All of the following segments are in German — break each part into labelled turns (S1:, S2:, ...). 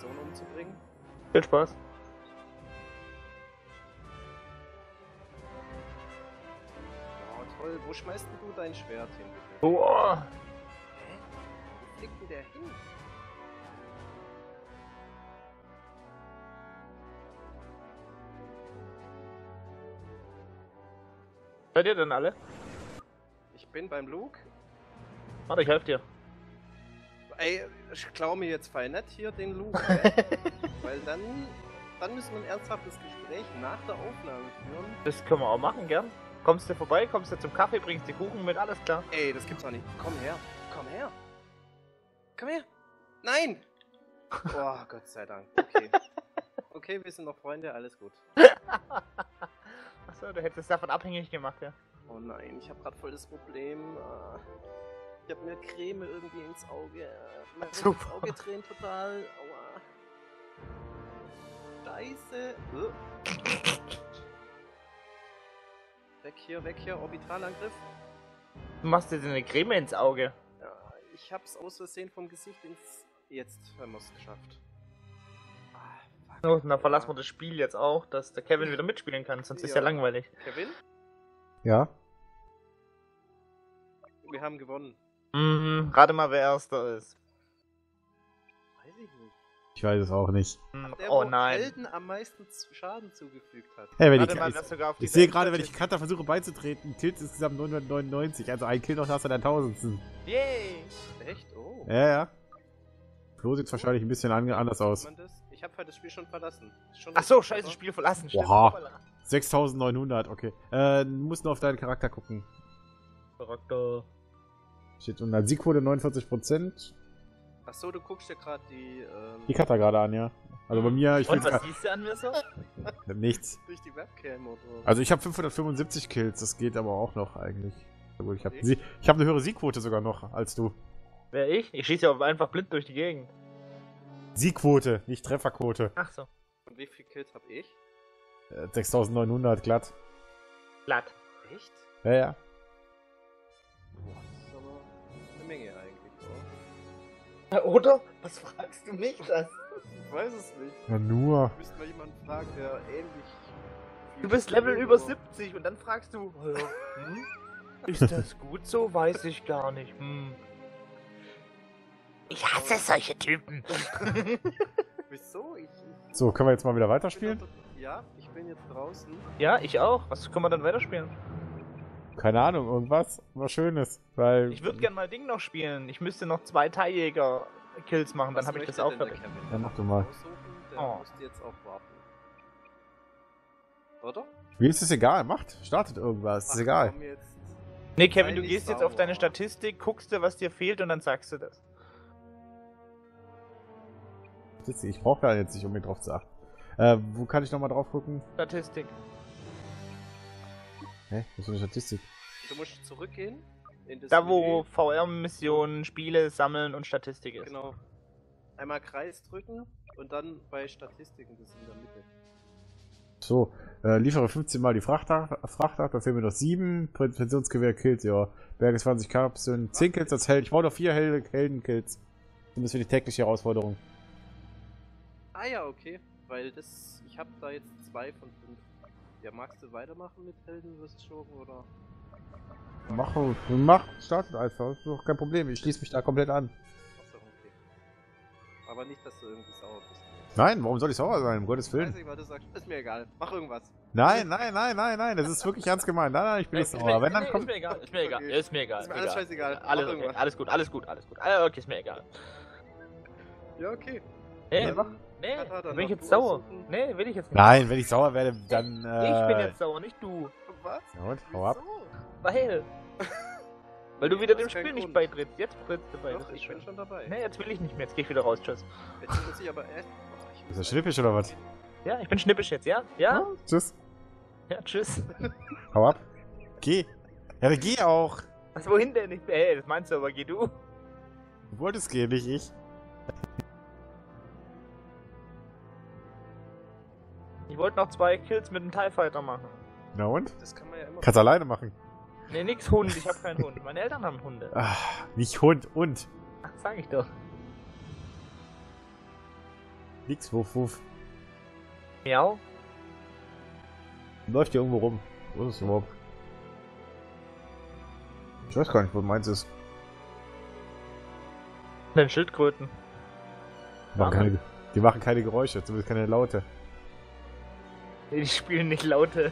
S1: Person umzubringen.
S2: Viel Spaß.
S1: Oh, toll. Wo schmeißt denn du dein Schwert hin? Bitte?
S2: Boah.
S1: Hä? Wo fliegt denn der hin?
S2: Seid ihr denn alle?
S1: Ich bin beim Luke.
S2: Warte, ich helfe dir.
S1: Ey, ich klaue mir jetzt voll nett hier den Luke. Weil dann müssen wir ein ernsthaftes Gespräch nach der Aufnahme führen.
S2: Das können wir auch machen, gern. Kommst du vorbei, kommst du zum Kaffee, bringst die Kuchen mit, alles klar.
S1: Ey, das gibt's doch nicht. Komm her. Komm her. Komm her. Nein! Oh, Gott sei Dank. Okay. Okay, wir sind noch Freunde, alles gut.
S2: Achso, du hättest es davon abhängig gemacht, ja.
S1: Oh nein, ich habe gerade voll das Problem. Ich habe mir Creme irgendwie ins Auge. Mein
S2: Super.
S1: Auge tränt total. Aua. Scheiße. Weg hier, Orbitalangriff.
S2: Du machst dir eine Creme ins Auge.
S1: Ja, ich hab's aus Versehen vom Gesicht ins... Jetzt haben wir's geschafft.
S2: So, dann verlassen wir das Spiel jetzt auch, dass der Kevin wieder mitspielen kann, sonst ist ja langweilig.
S1: Kevin,
S3: Ja?
S1: wir haben gewonnen.
S2: Rate mal, wer Erster ist.
S1: Weiß ich nicht.
S3: Ich weiß es auch nicht.
S1: Der,
S2: Oh
S1: wo
S2: nein.
S1: Helden am meisten Schaden zugefügt hat.
S3: Hey, wenn
S2: Warte
S3: ich,
S2: mal, wer sogar auf
S3: ich
S2: die
S3: sehe gerade, wenn ich Cutter versuche beizutreten, Kills insgesamt 999. Also ein Kill noch nach seiner 1000.
S2: Yay!
S1: Echt? Oh.
S3: Ja. Flo sieht wahrscheinlich ein bisschen anders aus.
S1: Kann man das? Ich habe halt das Spiel schon verlassen. Ist schon
S2: Achso,
S1: richtig,
S2: scheiße,
S1: oder?
S2: Spiel verlassen, stimmt.
S3: Oha.
S2: Hoppala.
S3: 6900, okay. Du musst nur auf deinen Charakter gucken.
S2: Charakter.
S3: Steht unter Siegquote 49%.
S1: Achso, du guckst dir gerade die,
S3: Die Cutter gerade an, ja. Also bei mir, ich
S2: Und
S3: will
S2: was siehst du an mir so?
S3: nichts.
S1: durch die Webcam oder...
S3: Also ich habe 575 Kills, das geht aber auch noch eigentlich. Na gut, ich habe hab eine höhere Siegquote sogar noch als du.
S2: Wer ich? Ich schieße ja einfach blind durch die Gegend.
S3: Siegquote, nicht Trefferquote.
S2: Ach so.
S1: Und wie viel Kills habe ich?
S3: 6900 glatt.
S2: Glatt.
S1: Echt?
S3: Ja.
S1: Boah, das ist aber eine Menge eigentlich, oder?
S2: Oder? Was fragst du mich das?
S1: Ich weiß es nicht.
S3: Na nur.
S1: Müssten wir jemanden fragen, der ähnlich... viel
S2: Du bist
S1: spielt,
S2: Level über
S1: oder?
S2: 70 und dann fragst du, ist das gut so? Weiß ich gar nicht. Ich hasse solche Typen.
S1: Wieso?
S3: So, können wir jetzt mal wieder weiterspielen?
S1: Ja, ich bin jetzt draußen.
S2: Ja, ich auch. Was können wir dann weiterspielen?
S3: Keine Ahnung, irgendwas. Was Schönes. Weil.
S2: Ich würde gerne mal Ding noch spielen. Ich müsste noch 2 Teiljäger-Kills machen, dann habe ich das auch fertig.
S3: Ja, mach du mal.
S1: Der
S2: Oh.
S1: müsste jetzt auch warten. Oder?
S3: Mir ist es egal, macht. Startet irgendwas. Ist egal.
S1: Komm jetzt.
S2: Nee, Kevin,
S1: Sei
S2: du
S1: nicht
S2: gehst jetzt auf
S1: sauer.
S2: deine Statistik, guckst dir, was dir fehlt und dann sagst du das.
S3: Ich brauche da jetzt nicht, um mir drauf zu achten. Wo kann ich nochmal drauf gucken?
S2: Statistik.
S3: Hä? Was ist eine Statistik?
S1: Du musst zurückgehen. In das
S2: Da, wo
S1: Menü.
S2: VR-Missionen, Spiele sammeln und Statistik ist.
S1: Genau. Einmal Kreis drücken und dann bei Statistiken, das ist in der Mitte.
S3: So, liefere 15 Mal die Frachter, da fehlen mir noch 7. Präzisionsgewehr Kills, ja. Berge 20 Kapseln, 10 Kills als Held. Ich brauche noch 4 Heldenkills. Und das für die tägliche Herausforderung.
S1: Ah ja, okay. Weil das. Ich habe da jetzt 2 von 5. Ja, magst du weitermachen mit Helden vs. Schurken oder?
S3: Mach, startet einfach. Das ist doch kein Problem. Ich schließe mich da komplett an.
S1: Achso, okay. Aber nicht, dass du irgendwie sauer bist.
S3: Nein, warum soll ich sauer sein? Um Gottes
S1: Weiß
S3: Willen.
S1: nicht, weil du sagst, ist mir egal. Mach irgendwas.
S3: Nein, das ist wirklich ernst gemeint. Nein, ich bin nicht sauer. Wenn dann
S2: Ist
S3: kommt.
S2: mir egal, ist mir egal,
S1: Okay.
S2: ist mir egal.
S1: Ist mir alles
S2: egal.
S1: scheißegal. Mach
S2: Alles,
S1: irgendwas.
S2: okay, alles gut. Okay, ist mir egal.
S1: Ja, okay.
S2: Hey,
S3: mach.
S2: nee,
S1: Kata, dann
S2: bin ich
S1: mach
S2: jetzt
S1: du
S2: sauer?
S1: aussuchen.
S2: Nee, will ich jetzt nicht.
S3: Nein, wenn ich sauer werde, dann.
S2: Ich bin jetzt sauer, nicht du.
S1: Was?
S3: Ja, und? Hau ab.
S1: Wieso?
S2: Weil du wieder
S1: Das
S2: dem
S1: ist kein
S2: Spiel nicht
S1: Grund.
S2: beitrittst. Jetzt trittst du bei.
S1: Doch,
S2: das ist
S1: ich bin
S2: schön.
S1: schon dabei.
S2: Nee, jetzt will ich nicht mehr. Jetzt geh ich wieder raus. Tschüss.
S1: Jetzt muss ich aber erst. Oh, ich
S3: Ist
S1: muss
S3: das schnippisch oder was?
S2: Ja, ich bin schnippisch jetzt, ja? Ja?
S3: Tschüss.
S2: Ja, tschüss.
S3: Hau ab. Geh. Ja, dann geh auch.
S2: Was, wohin denn? Hey, das meinst du aber, geh du.
S3: Du wolltest gehen, nicht ich.
S2: Ich wollte noch 2 Kills mit dem TIE Fighter machen.
S3: Na und?
S1: Das kann man ja immer.
S3: Kannst alleine machen.
S2: Nee, nix Hund, ich hab keinen Hund. Meine Eltern haben Hunde.
S3: Ah, nicht Hund und.
S2: Ach, sag ich doch.
S3: Nix, wuff, wuff.
S2: Miau.
S3: Läuft hier irgendwo rum. Wo ist es überhaupt? Ich weiß gar nicht, wo meins ist.
S2: Den Schildkröten.
S3: Die machen keine Geräusche, zumindest keine Laute.
S2: Die spielen nicht Laute.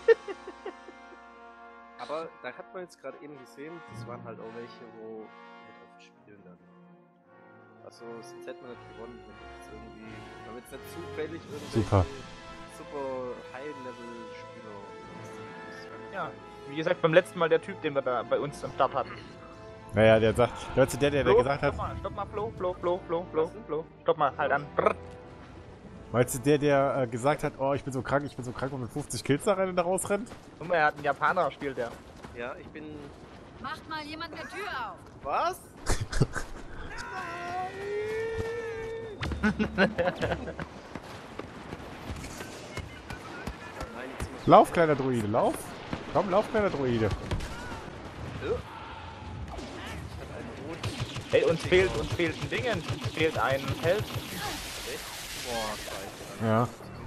S1: Aber da hat man jetzt gerade eben gesehen, das waren halt auch welche, wo nicht oft spielen dann. Also sonst hätte man nicht gewonnen, wenn jetzt irgendwie, wenn jetzt nicht zufällig irgendwie
S3: Super.
S1: super High-Level-Spieler ist.
S2: Ja, wie gesagt, beim letzten Mal der Typ, den wir da bei uns am Start hatten.
S3: Naja, der sagt, hörst du der gesagt hat,
S2: Stopp mal, Flo. Stopp mal, halt an. Brrr.
S3: meinst du der gesagt hat, oh, ich bin so krank und mit 50 Kills da rein und da rausrennt?
S2: Guck mal, er hat einen Japaner, spielt der.
S1: Ja, ich bin...
S4: Macht mal jemand eine Tür auf!
S1: Was? Nein, jetzt muss
S3: Lauf, kleiner Druide, lauf! Komm, lauf, kleiner Druide.
S1: ich... hat einen roten...
S2: Ey, uns fehlt ein Ding, uns fehlt ein Held.
S1: Boah, scheiße.
S3: Ja.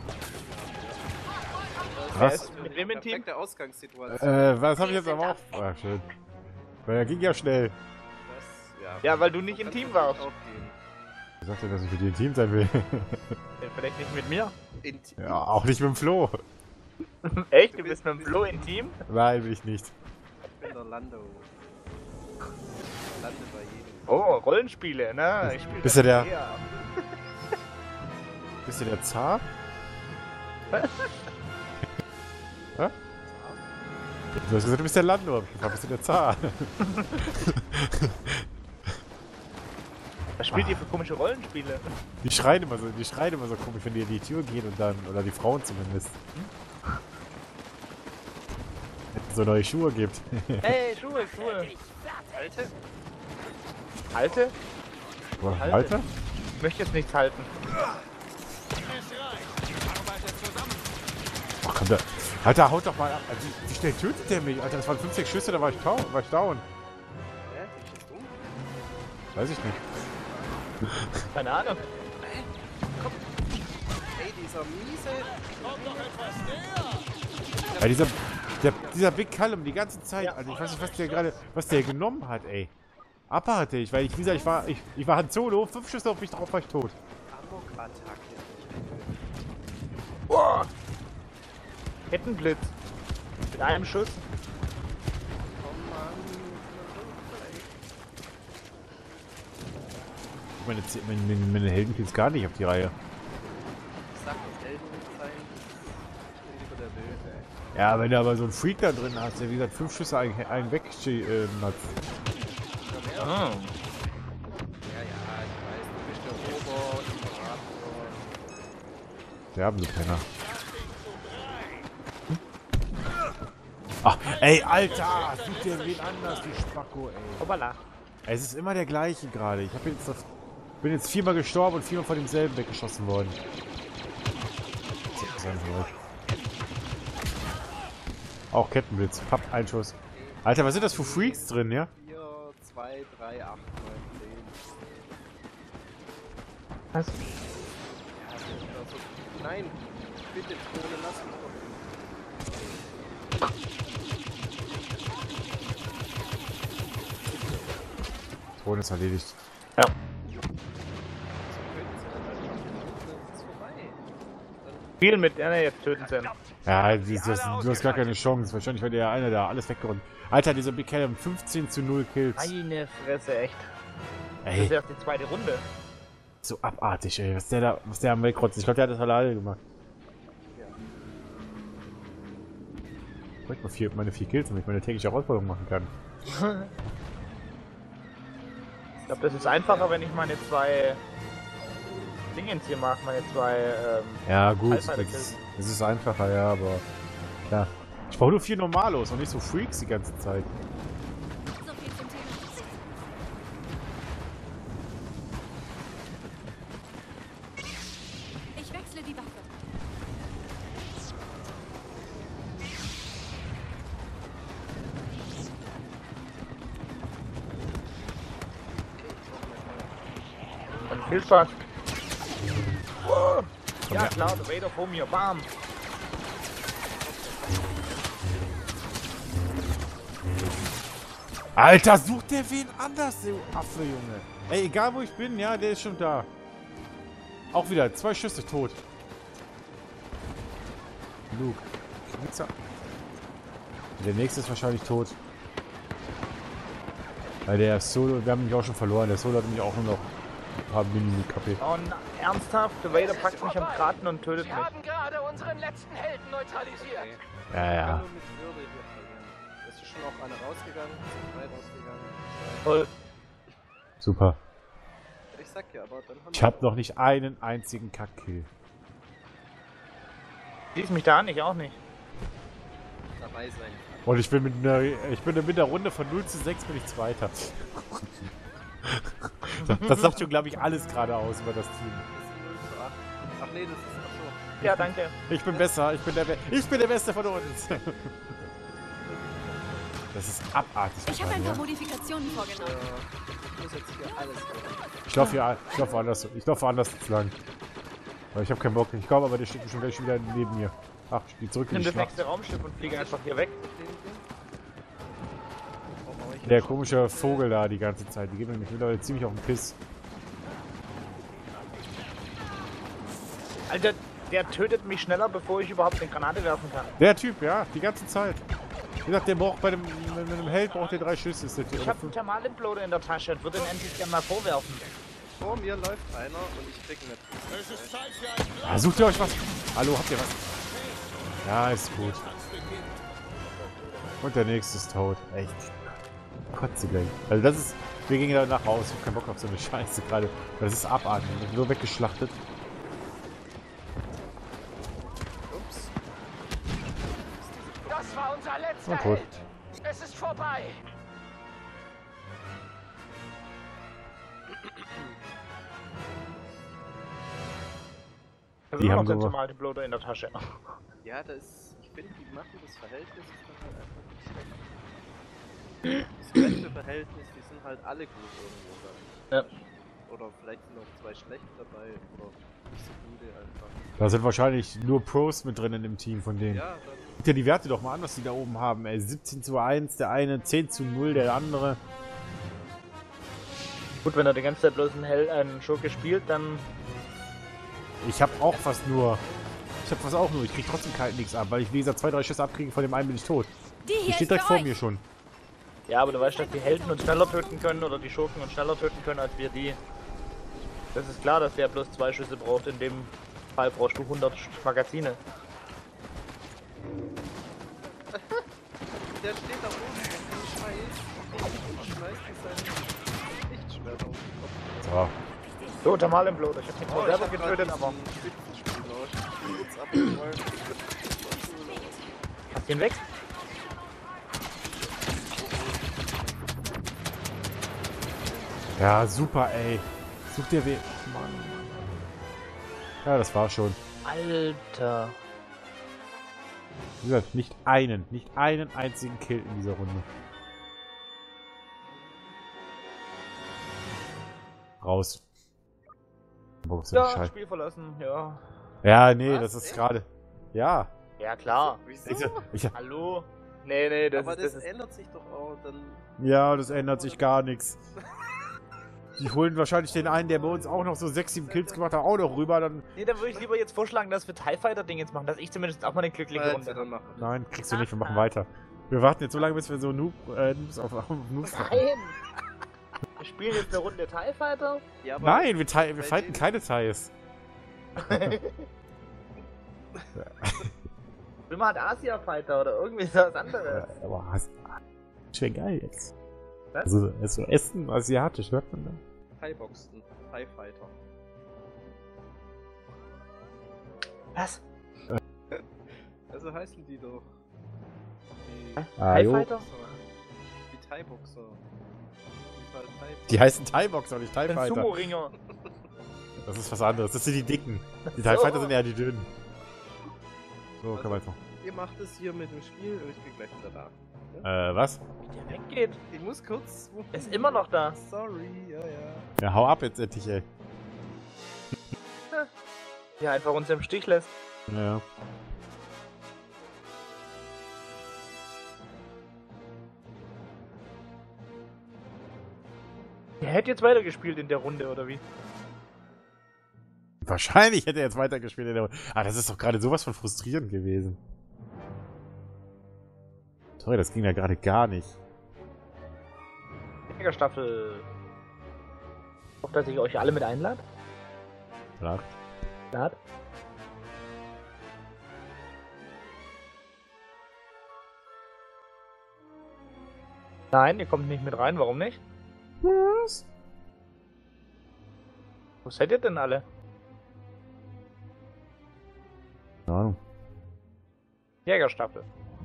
S2: Wer
S3: Was?
S2: ist mit wem im Team?
S1: Perfekte Ausgangssituation.
S3: Was hab ich jetzt aber auch? Ah, schön. Weil er ging ja schnell.
S1: Das,
S2: Ja, weil du nicht im Team warst.
S3: Wer sagt denn, dass ich mit dir im Team sein will?
S2: Vielleicht nicht mit mir.
S3: Ja, auch nicht mit dem Flo.
S2: Echt? Du bist mit dem Flo im Team?
S3: Nein, will ich nicht.
S1: Ich bin der Lando. Lande bei jedem.
S2: Oh, Rollenspiele, ne? Ich spiel
S3: Bist
S2: das
S3: du der-
S2: eher.
S3: Bist du der Zar? Hä? Du hast gesagt, du bist der Lando. Ich gefragt, bist du der Zar?
S2: Was spielt ihr für komische Rollenspiele?
S3: Die schreien immer so komisch, wenn die in die Tür gehen und dann, oder die Frauen zumindest. Wenn es so neue Schuhe gibt.
S2: Hey, Schuhe.
S1: Alte?
S2: Halte?
S3: Alter?
S2: Ich möchte jetzt nichts halten.
S3: Ach komm da. Alter, haut doch mal ab. Also, wie schnell tötet der mich? Alter, das waren 5, 6 Schüsse, da war ich down.
S1: Hä? Bin ich jetzt dumm?
S3: Weiß ich nicht.
S2: Keine Ahnung.
S1: Ey, dieser miese...
S3: Ja, dieser Big Callum die ganze Zeit, Alter, ich weiß nicht, was der genommen hat, ey. Abartig, weil wie gesagt, ich war Han Solo, 5 Schüsse auf mich drauf, war ich tot.
S1: Amok-Attacke.
S2: Boah. Kettenblitz. Mit einem Schuss.
S1: Oh Mann.
S3: Meine Helden kriegt's gar nicht auf die Reihe.
S1: Ich sag nicht, Helden nicht sein. Ich bin lieber der Böse.
S3: Ja, wenn du aber so einen Freak da drin hast, der wie gesagt 5 Schüsse einen weg hat.
S2: Oh.
S1: Ja, ja, ich weiß, du bist der Imperator.
S3: Der haben so Penner. Ach, ey, Alter! Such dir wen anders, du Spacko, ey.
S2: Hoppala.
S3: Es ist immer der gleiche gerade. Ich bin jetzt 4-mal gestorben und 4-mal von demselben weggeschossen worden. Auch Kettenblitz. Papp, ein Schuss. Alter, was sind das für Freaks drin, ja?
S1: 4, 2, 3, 8, 9, 10.
S2: Was?
S1: Ja, also, nein, bitte, Tone, lass mich doch.
S3: Ton ist erledigt.
S2: Ja.
S1: So könnten sie dann einfach machen, das ist vorbei.
S2: Spiel mit, ja, ne, jetzt töten sie ihn.
S3: Ja, du hast gar keine Chance. Wahrscheinlich wird der eine da alles weggeräumt. Alter, dieser Big Callum, 15:0 Kills.
S2: Meine Fresse, echt. Das ist
S3: Ey,
S2: erst die zweite Runde.
S3: so abartig, ey. Was der am Wegrotzt. Ich glaube, der hat das alle gemacht. Ich bräuchte mal meine 4 Kills, damit ich meine tägliche Herausforderung machen kann.
S2: Ich glaube, das ist einfacher, wenn ich meine 2 Dingens hier mache, meine 2,
S3: Ja, gut,
S2: Halbfighter-Kills.
S3: das ist einfacher, ja, aber. Ja. Ich brauche nur 4 Normalos und nicht so Freaks die ganze Zeit.
S4: So viel zum Thema. Ich wechsle die Waffe.
S2: Dann viel Spaß. Ja klar, der Vader vor mir, bam!
S3: Alter, sucht der wen anders, du Affe, Junge. Ey, egal wo ich bin, ja, der ist schon da. Auch wieder, 2 Schüsse, tot. Luke. Der nächste ist wahrscheinlich tot. Weil der Solo, wir haben mich auch schon verloren. Der Solo hat mich auch nur noch ein paar Mini-KP.
S2: Oh, ernsthaft? Der Vader packt mich am Kraten und tötet mich.
S5: Wir haben gerade unseren letzten Helden neutralisiert.
S1: Okay.
S3: Ja, ja.
S1: Kann nur mit Würde hier verlieren. Es ist schon auch einer rausgegangen, es sind 3 rausgegangen. 2.
S2: Toll.
S3: Super.
S1: Ich sag ja, aber dann haben
S3: Ich hab noch nicht einen einzigen Kack-Kill.
S2: Siehst mich da an, ich auch nicht.
S1: dabei sein kann.
S3: Und ich bin mit der Runde von 0 zu 6 bin ich Zweiter. Das sagt schon, glaube ich, alles gerade aus über das Team.
S1: Das ist 0 zu 8. Ach nee, das ist. Achso.
S2: Ja, danke.
S3: Ich bin besser, ich bin der Beste von uns. Das ist abartig.
S4: Ich habe ein paar
S3: ja.
S4: Modifikationen vorgenommen.
S1: Ich muss jetzt hier alles machen.
S3: Ich laufe woanders lang. Aber ich habe keinen Bock. Ich glaube aber, der steht schon gleich wieder neben mir. Ach, ich gehe zurück in
S2: Nimm
S3: die
S2: das
S3: Schlacht.
S2: nächste Raumschiff und fliege einfach hier weg.
S3: Der komische Vogel da die ganze Zeit. Die geben nämlich mittlerweile ziemlich auf den Piss.
S2: Alter, der tötet mich schneller, bevor ich überhaupt eine Granate werfen kann.
S3: Der Typ, ja, die ganze Zeit. Wie gesagt, der braucht mit einem Held braucht der 3 Schüsse. Ist der
S2: Ich habe einen Thermalimploder in der Tasche und würde ihn endlich gerne mal vorwerfen.
S1: Vor mir läuft einer und ich krieg nicht.
S3: Ah, sucht ihr euch was? Hallo, habt ihr was? Ja, ist gut. Und der nächste ist tot. Echt. Kotze gleich. Also das ist... Wir gingen da nach Hause. Ich hab keinen Bock auf so eine Scheiße gerade. Das ist abartig. Nur weggeschlachtet.
S1: Ups.
S5: Das war unser letzter
S3: Na gut.
S5: Held. Es ist vorbei.
S3: Die haben
S2: den
S3: sowas-
S2: Thermalimploder in der Tasche.
S1: Ja, das. Ich finde, die machen das Verhältnis ist dann halt einfach nicht schlecht. Das beste Verhältnis, die sind halt alle gut irgendwo dann.
S2: Ja.
S1: Oder vielleicht sind noch 2 schlechte dabei oder nicht so gute einfach.
S3: Da sind wahrscheinlich nur Pros mit drin in dem Team von denen.
S1: Ja, dann.
S3: Guck dir die Werte doch mal an, was die da oben haben, ey. 17 zu 1, der eine, 10 zu 0, der andere.
S2: Gut, wenn er die ganze Zeit bloß einen Schurke spielt, dann...
S3: Ich hab auch fast nur. Ich krieg trotzdem nichts ab, weil ich wie gesagt 2, 3 Schüsse abkriege, von dem einen bin ich tot.
S4: Die
S3: Die
S4: hier
S3: steht
S4: ist
S3: direkt
S4: für
S3: vor
S4: euch.
S3: mir schon.
S2: Ja, aber du weißt, dass die Helden uns schneller töten können oder die Schurken uns schneller töten können als wir die. Das ist klar, dass der bloß 2 Schüsse braucht. In dem Fall brauchst du 100 Magazine.
S1: Der steht da oben und schmeißt sein Lichtschwert auf den Kopf.
S3: So.
S2: So, Thermalimploder. Ich hab mich zwar
S1: ich
S2: selber
S1: hab
S2: getötet,
S1: grad
S2: aber...
S1: diesen Spitzenspiel noch. Ich bin jetzt abgerollt.
S2: Hast du ihn weg?
S3: Ja, super, ey. Such dir wen. Mann. Ja, das war schon.
S2: Alter.
S3: Wie gesagt, nicht einen einzigen Kill in dieser Runde. Raus. Boah, so eine
S2: Ja,
S3: Scheiße.
S2: Spiel verlassen, ja.
S3: Ja, nee,
S1: Was?
S3: das ist
S1: Echt?
S3: gerade. Ja.
S2: Ja, klar.
S1: Wieso?
S2: Hallo? Nee, das
S1: Aber
S2: ist...
S1: das
S2: Das ist
S1: ändert sich doch auch dann.
S3: Ja, das ändert sich gar nichts. Die holen wahrscheinlich den einen, der bei uns auch noch so 6, 7 Kills gemacht hat, auch noch rüber. Dann.
S2: nee, dann würde ich lieber jetzt vorschlagen, dass wir TIE Fighter Ding jetzt machen, dass ich zumindest auch mal eine glückliche
S1: Kannst du
S2: Runde
S1: dann
S2: habe.
S1: machen.
S3: Nein, kriegst du nicht, wir machen weiter. Wir warten jetzt so lange, bis wir so Noobs auf Noobs haben.
S2: Nein! Wir spielen jetzt eine Runde TIE Fighter.
S1: Ja, aber
S3: Nein, wir
S1: bei
S3: fighten
S1: denen-
S3: keine Ties.
S2: Wir machen Asia Fighter oder irgendwie so was anderes.
S3: Aber schön geil jetzt.
S2: Was?
S3: Also so Essen, asiatisch, hört man da?
S1: Thai-Boxen, Thai-Fighter.
S2: Was?
S1: Also heißen die doch.
S3: Ah,
S2: TIE
S3: jo.
S2: Fighter?
S1: Die Thai-Boxer.
S3: Die heißen Thai-Boxer, nicht
S2: Ein
S3: Thai-Fighter.
S2: Sumo-Ringer.
S3: Das ist was anderes. Das sind die Dicken. Die
S2: So.
S3: Thai-Fighter sind eher die Dünnen. So, können wir jetzt noch.
S1: Ihr macht es hier mit dem Spiel und ich bin gleich wieder da.
S3: Was?
S2: Der weggeht.
S1: Ich muss kurz.
S2: Ist immer noch da.
S1: Sorry, ja.
S3: Ja, hau ab jetzt endlich, ey.
S2: Ja, einfach uns im Stich lässt.
S3: Ja.
S2: Der hätte jetzt weitergespielt in der Runde, oder wie?
S3: Wahrscheinlich hätte er jetzt weitergespielt in der Runde. Ah, das ist doch gerade sowas von frustrierend gewesen. Sorry, das ging ja gerade gar nicht.
S2: Jägerstaffel. Ich hoffe, dass ich euch alle mit einlade.
S3: Klar.
S2: Lad. Nein, ihr kommt nicht mit rein. Warum nicht?
S3: Was?
S2: Wo seid ihr denn alle?
S3: Keine Ahnung.
S2: Jägerstaffel.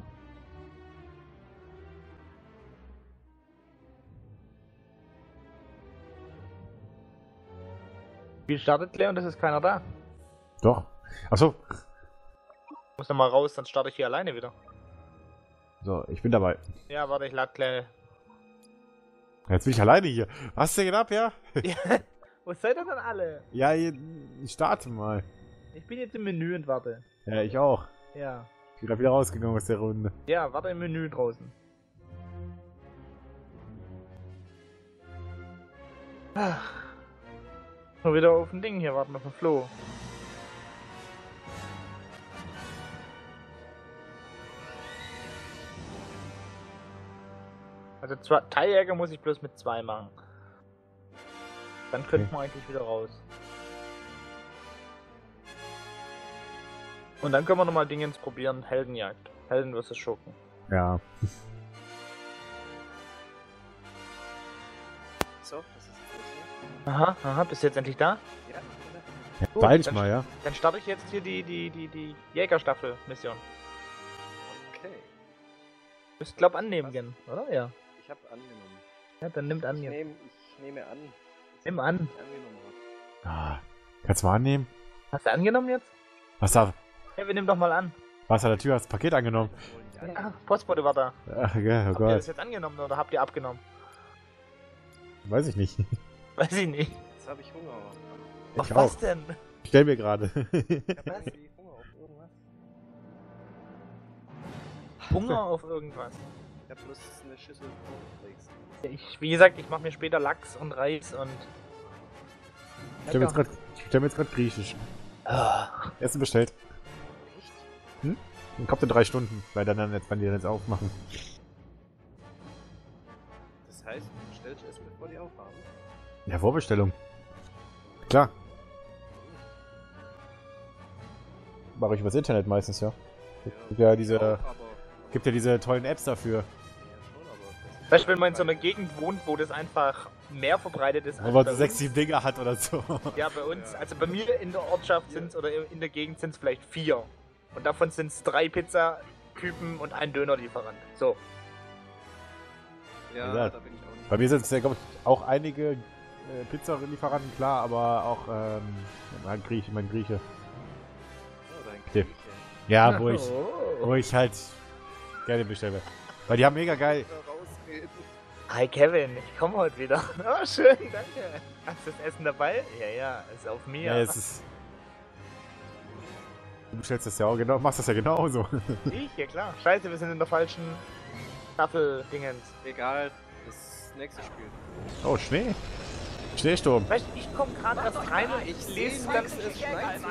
S2: Wie startet Leon? Das ist keiner da.
S3: Doch. Achso.
S2: Ich muss noch mal raus, dann starte ich hier alleine wieder.
S3: So, ich bin dabei.
S2: Ja, warte, ich lade gleich.
S3: Jetzt bin ich alleine hier. Was denn ab, ja?
S2: Ja, wo seid ihr denn alle?
S3: Ja, ich starte mal.
S2: Ich bin jetzt im Menü und warte.
S3: Ja, ich auch.
S2: Ja.
S3: Ich bin gerade wieder rausgegangen aus der Runde.
S2: Ja, warte im Menü draußen. Ach. Nur wieder auf ein Ding hier warten, auf den Flo. Also Teiljäger muss ich bloß mit 2 machen. Dann könnten wir eigentlich wieder raus. Und dann können wir nochmal Dingens probieren. Heldenjagd. Helden vs. Schurken.
S3: Ja.
S1: So, das ist jetzt hier.
S2: Aha, aha, bist du jetzt endlich da?
S1: Ja,
S2: Gut,
S3: Beeil dich
S2: dann-
S3: mal, ja?
S2: Dann starte ich jetzt hier die Jägerstaffel-Mission.
S1: okay.
S2: Müsst glaub annehmen gehen, oder? Ja.
S1: Ich habe angenommen.
S2: Ja, dann nimmt an
S1: Ich
S2: jetzt.
S1: nehme an, dass
S2: Nimm an.
S1: ich angenommen habe.
S3: Ah, kannst du mal annehmen?
S2: Hast du angenommen jetzt?
S3: Was da?
S2: Ja, wir nehmen doch mal an.
S3: Was an der Tür? Hast du das Paket angenommen?
S2: Ja, Postbote war da.
S3: Ach, ja, oh
S2: Habt ihr das
S3: Gott.
S2: jetzt angenommen oder habt ihr abgenommen?
S3: Weiß ich nicht.
S2: Weiß ich nicht.
S1: Jetzt habe ich Hunger.
S2: Auf
S3: Ich
S2: was
S3: auch.
S2: denn?
S3: Ich stell mir gerade.
S1: Ich habe irgendwie Hunger auf irgendwas.
S2: Hunger auf irgendwas.
S1: Ich habe bloß eine Schüssel Cornflakes.
S2: Wie gesagt, ich mache mir später Lachs und Reis und...
S3: Ich stell mir jetzt gerade Griechisch.
S2: Ah.
S3: Essen bestellt.
S1: Echt?
S3: Dann kommt in 3 Stunden, weil dann jetzt, wenn die jetzt aufmachen.
S1: Das heißt, du bestellst Essen, bevor die aufhaben?
S3: Ja, Vorbestellung. Klar. Mache ich übers Internet meistens, ja. Gibt ja diese tollen Apps dafür.
S1: Ja, schon, aber...
S2: Weißt du, wenn man in so einer Gegend wohnt, wo das einfach mehr verbreitet ist
S3: Wo man
S2: bei
S3: so 6,
S2: uns?
S3: 7 Dinger hat oder so.
S2: Ja, bei uns, also bei mir in der Ortschaft sind es, oder in der Gegend sind es vielleicht 4. Und davon sind es 3 Pizzatypen und ein Dönerlieferant. So.
S1: Ja,
S3: Ja.
S1: da bin ich auch nicht.
S3: Bei mir sind es ja, glaube ich, auch einige Pizzalieferanten, klar, aber auch mein Grieche.
S1: Oh, dein
S3: Okay.
S1: Grieche.
S3: Ja, wo
S2: Oh.
S3: ich halt gerne bestelle. Weil die haben mega geil.
S1: Rausreden.
S2: Hi Kevin, ich komme heute wieder. Oh, schön, danke. Hast du das Essen dabei? Ja, ja, ist auf mir.
S3: Ja, es ist. Du bestellst das ja auch genau, machst das ja genauso.
S2: Ich, ja klar. Scheiße, wir sind in der falschen Staffel-Dingens.
S1: Egal, das nächste Spiel.
S3: Oh, Schnee. Schneesturm.
S2: Weißt du, ich komme gerade erst rein und ich lese dann...
S1: es schneit.